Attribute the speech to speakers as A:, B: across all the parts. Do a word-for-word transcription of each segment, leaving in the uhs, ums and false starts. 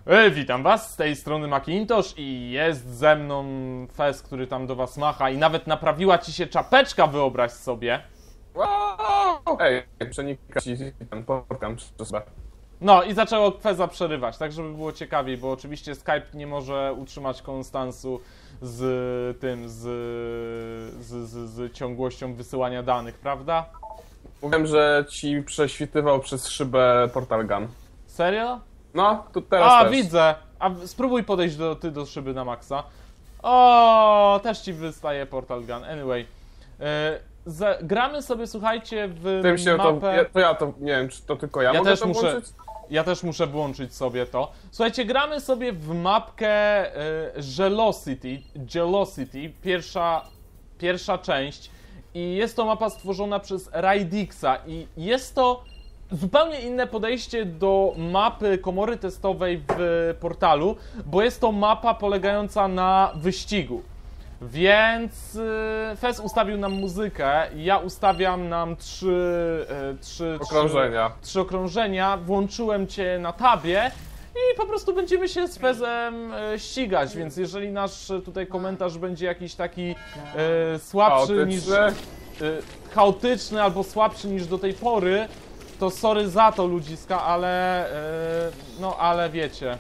A: E, witam was, z tej strony Macintosh i jest ze mną Fez, który tam do was macha i nawet naprawiła ci się czapeczka, wyobraź sobie.
B: Wow! Ej, przenika ci ten portam przez B.
A: No i zaczęło Feza przerywać, tak żeby było ciekawiej, bo oczywiście Skype nie może utrzymać konstansu z tym, z, z, z, z ciągłością wysyłania danych, prawda?
B: Mówiłem, że ci prześwitywał przez szybę Portal Gun.
A: Serio?
B: No, tu teraz
A: A,
B: też.
A: widzę! A spróbuj podejść do, ty do szyby na maksa. O, też ci wystaje Portal Gun. Anyway. Yy, za, gramy sobie, słuchajcie, w
B: Tym się
A: mapę...
B: to, ja, to ja to, nie wiem, czy to tylko ja,
A: Ja
B: mogę
A: też
B: to
A: muszę,
B: włączyć?
A: ja też muszę włączyć sobie to. Słuchajcie, gramy sobie w mapkę y, Jelocity, Jelocity, pierwsza, pierwsza część. I jest to mapa stworzona przez Rydixa i jest to zupełnie inne podejście do mapy komory testowej w Portalu, bo jest to mapa polegająca na wyścigu. Więc yy, Fez ustawił nam muzykę, ja ustawiam nam trzy, yy, trzy,
B: Okrążenia.
A: Trzy, trzy okrążenia, włączyłem cię na tabie i po prostu będziemy się z Fezem yy, ścigać, więc jeżeli nasz yy, tutaj komentarz będzie jakiś taki yy, słabszy
B: Chaotyczny.
A: niż... Yy, chaotyczny albo słabszy niż do tej pory, to sorry za to, ludziska, ale yy, no ale wiecie.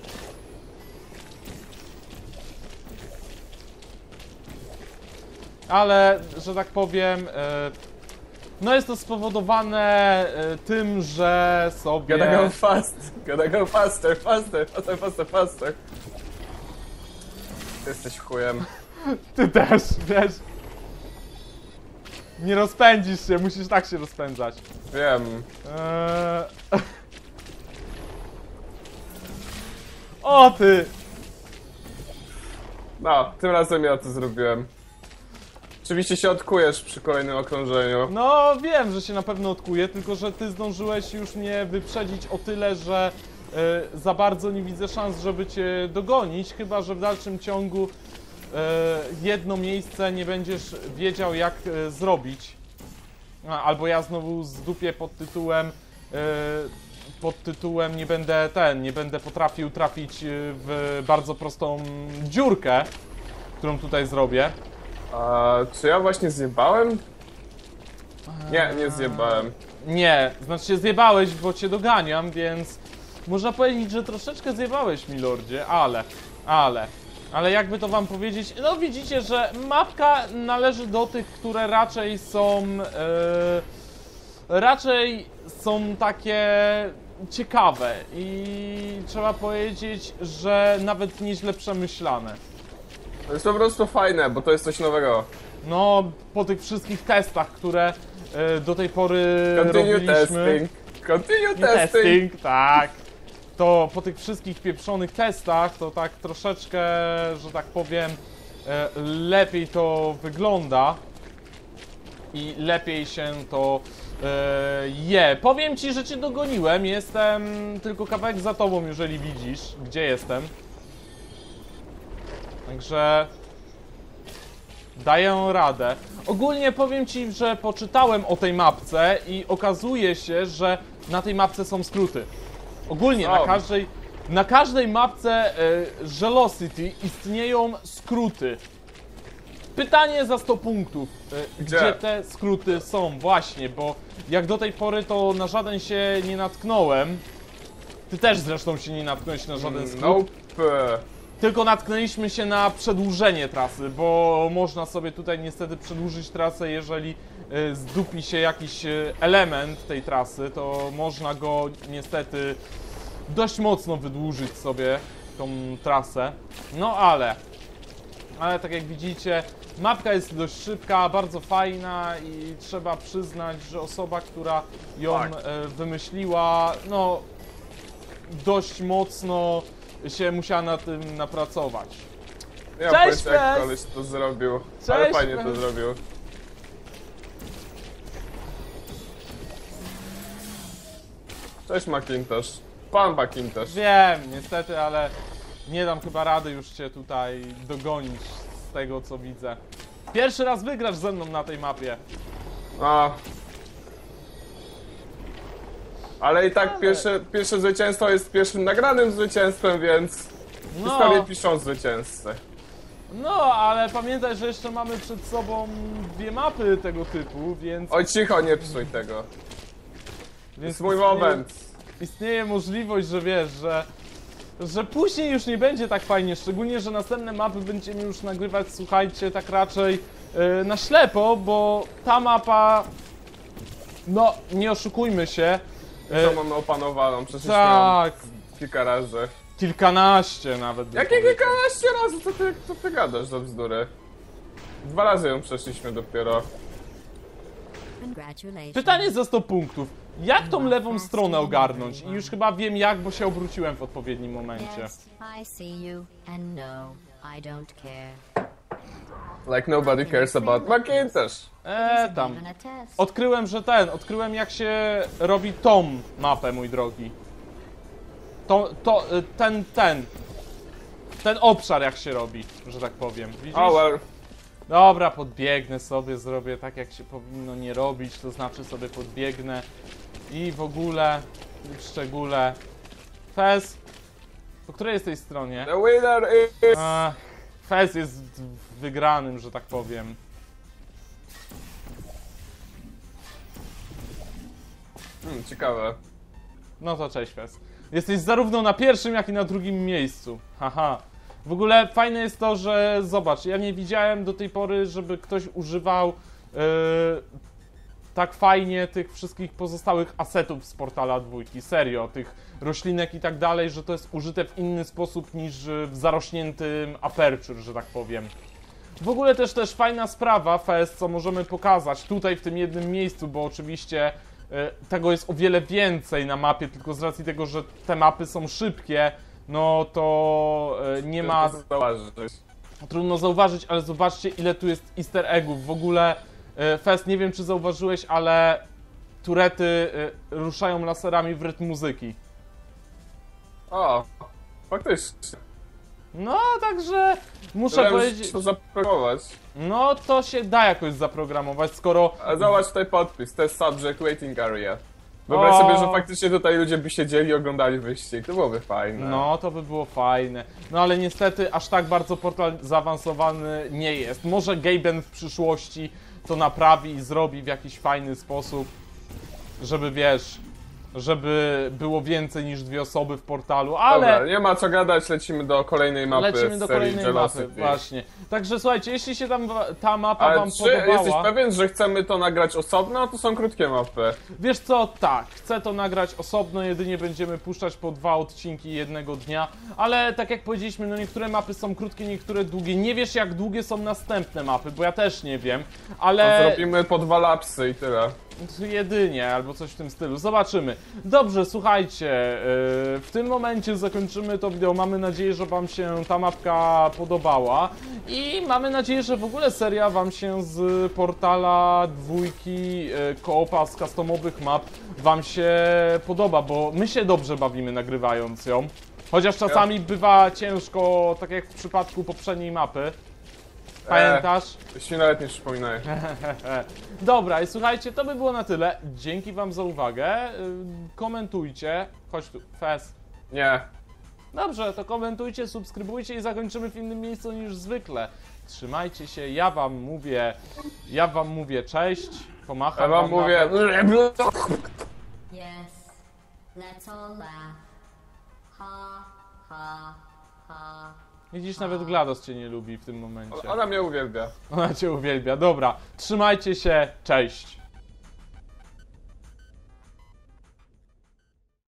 A: Ale, że tak powiem, yy, no jest to spowodowane yy, tym, że sobie...
B: Gotta go fast, gotta go faster, faster, faster, faster, faster. Ty jesteś chujem.
A: Ty też, wiesz. Nie rozpędzisz się, musisz tak się rozpędzać.
B: Wiem.
A: Eee... O ty!
B: No, tym razem ja to zrobiłem. Oczywiście się odkujesz przy kolejnym okrążeniu.
A: No wiem, że się na pewno odkuję, tylko że ty zdążyłeś już mnie wyprzedzić o tyle, że e, za bardzo nie widzę szans, żeby cię dogonić, chyba że w dalszym ciągu e, jedno miejsce nie będziesz wiedział, jak e, zrobić. A, albo ja znowu zdupię pod tytułem e, pod tytułem nie będę ten, nie będę potrafił trafić w bardzo prostą dziurkę, którą tutaj zrobię.
B: A czy ja właśnie zjebałem? Nie, nie zjebałem.
A: Nie, znaczy się zjebałeś, bo cię doganiam, więc można powiedzieć, że troszeczkę zjebałeś, milordzie, ale, ale, ale jakby to wam powiedzieć, no widzicie, że mapka należy do tych, które raczej są, yy, raczej są takie ciekawe i trzeba powiedzieć, że nawet nieźle przemyślane.
B: To jest po prostu fajne, bo to jest coś nowego.
A: No, po tych wszystkich testach, które y, do tej pory
B: Continue
A: robiliśmy...
B: testing. Continue
A: I
B: testing.
A: testing, tak. To po tych wszystkich pieprzonych testach, to tak troszeczkę, że tak powiem, y, lepiej to wygląda. I lepiej się to y, je. Powiem ci, że cię dogoniłem. Jestem tylko kawałek za tobą, jeżeli widzisz, gdzie jestem. Także daję radę. Ogólnie powiem ci, że poczytałem o tej mapce i okazuje się, że na tej mapce są skróty. Ogólnie na każdej, na każdej mapce y, Jelocity istnieją skróty. Pytanie za sto punktów. Y,
B: Gdzie?
A: gdzie te skróty są? Właśnie, bo jak do tej pory to na żaden się nie natknąłem. Ty też zresztą się nie natknąłeś na żaden skrót.
B: Nope.
A: Tylko natknęliśmy się na przedłużenie trasy, bo można sobie tutaj niestety przedłużyć trasę, jeżeli y, zdupi się jakiś y, element tej trasy, to można go niestety dość mocno wydłużyć sobie tą trasę. No ale, ale tak jak widzicie, mapka jest dość szybka, bardzo fajna i trzeba przyznać, że osoba, która ją
B: Tak.
A: y, wymyśliła, no dość mocno się musiała na tym napracować.
B: Nie mam
A: Cześć,
B: pojęcia, jak
A: Fez!
B: koleś to zrobił. Ale
A: Cześć,
B: fajnie to
A: Fez!
B: zrobił. Cześć Macintosh. Pan Macintosh.
A: Wiem, niestety, ale nie dam chyba rady już cię tutaj dogonić z tego, co widzę. Pierwszy raz wygrasz ze mną na tej mapie.
B: A, Ale i tak
A: Ale-
B: pierwsze, pierwsze zwycięstwo jest pierwszym nagranym zwycięstwem, więc historię piszą zwycięzcy.
A: No, ale pamiętaj, że jeszcze mamy przed sobą dwie mapy tego typu, więc...
B: Oj, cicho, nie psuj tego.
A: więc
B: Jest mój
A: istnieje-
B: moment.
A: Istnieje możliwość, że wiesz, że... Że później już nie będzie tak fajnie, szczególnie, że następne mapy będziemy już nagrywać, słuchajcie, tak raczej yy, na ślepo, bo ta mapa... No, nie oszukujmy się.
B: To
A: Yy,
B: mamy opanowaną, przeszliśmy
A: tak,
B: ją kilka razy.
A: kilkanaście nawet. bym
B: Jakie
A: powiedział.
B: kilkanaście razy? Co ty, co ty gadasz za bzdury? Dwa razy ją przeszliśmy dopiero.
C: Congratulations.
A: Pytanie za sto punktów. Jak tą lewą stronę ogarnąć? I już chyba wiem jak, bo się obróciłem w odpowiednim momencie.
C: Yes, I see you, and no, I don't care.
B: Like nobody cares about Macintosh.
A: Eee, tam.
C: Even a test.
A: Odkryłem, że ten, odkryłem jak się robi tą mapę, mój drogi. To, to, y, ten, ten. Ten obszar jak się robi, że tak powiem. Widzisz?
B: Oh well.
A: Dobra, podbiegnę sobie, zrobię tak jak się powinno nie robić, to znaczy sobie podbiegnę i w ogóle, i w szczególe. Fez, po której jest tej stronie?
B: The winner is...
A: A, Fez jest wygranym, że tak powiem.
B: Hmm, ciekawe.
A: No to cześć Fez. Jesteś zarówno na pierwszym, jak i na drugim miejscu. Haha. W ogóle fajne jest to, że zobacz, ja nie widziałem do tej pory, żeby ktoś używał yy, tak fajnie tych wszystkich pozostałych asetów z portala dwójki. Serio, tych roślinek i tak dalej, że to jest użyte w inny sposób niż w zarośniętym aperture, że tak powiem. W ogóle też też fajna sprawa, Fez, co możemy pokazać tutaj w tym jednym miejscu, bo oczywiście e, tego jest o wiele więcej na mapie, tylko z racji tego, że te mapy są szybkie, no to e, nie ma...
B: Zauważyć.
A: Trudno zauważyć, ale zobaczcie ile tu jest easter eggów. W ogóle, e, Fez, nie wiem czy zauważyłeś, ale turety e, ruszają laserami w rytm muzyki.
B: O, faktycznie.
A: No, także muszę
B: Trzeba
A: powiedzieć...
B: to zaprogramować.
A: No, to się da jakoś zaprogramować, skoro...
B: A zobacz tutaj podpis, to jest subject waiting area. Wyobraź
A: O.
B: sobie, że faktycznie tutaj ludzie by siedzieli i oglądali wyścig, to byłoby fajne.
A: No, to by było fajne. No, ale niestety aż tak bardzo portal zaawansowany nie jest. Może Gaben w przyszłości to naprawi i zrobi w jakiś fajny sposób, żeby wiesz, żeby było więcej niż dwie osoby w portalu, ale...
B: Dobra, nie ma co gadać, lecimy do kolejnej mapy
A: Lecimy
B: z
A: do
B: serii
A: kolejnej
B: Jelocity.
A: mapy, właśnie. Także słuchajcie, jeśli się tam wa- ta mapa
B: Ale
A: wam
B: czy
A: podobała...
B: jesteś pewien, że chcemy to nagrać osobno? To są krótkie mapy.
A: Wiesz co, tak, chcę to nagrać osobno, jedynie będziemy puszczać po dwa odcinki jednego dnia, ale tak jak powiedzieliśmy, no niektóre mapy są krótkie, niektóre długie. Nie wiesz jak długie są następne mapy, bo ja też nie wiem,
B: To
A: ale
B: zrobimy po dwa lapsy i tyle.
A: jedynie, albo coś w tym stylu, zobaczymy. Dobrze, słuchajcie, yy, w tym momencie zakończymy to wideo, mamy nadzieję, że wam się ta mapka podobała i mamy nadzieję, że w ogóle seria wam się z portala dwójki yy, koopa z customowych map wam się podoba, bo my się dobrze bawimy nagrywając ją. Chociaż czasami bywa ciężko, tak jak w przypadku poprzedniej mapy. Pamiętasz?
B: Jeśli nawet nie przypominaj.
A: Dobra, i słuchajcie, to by było na tyle. Dzięki wam za uwagę. Yy, Komentujcie. Chodź tu, Fez.
B: Nie.
A: Dobrze, to komentujcie, subskrybujcie i zakończymy w innym miejscu niż zwykle. Trzymajcie się, ja wam mówię, ja wam mówię cześć, pomacham
B: Ja wam mówię...
A: nawet.
C: Yes, let's all laugh. Ha, ha, ha.
A: Widzisz, nawet GLaDOS cię nie lubi w tym momencie.
B: Ona mnie uwielbia.
A: Ona cię uwielbia, dobra. Trzymajcie się, cześć.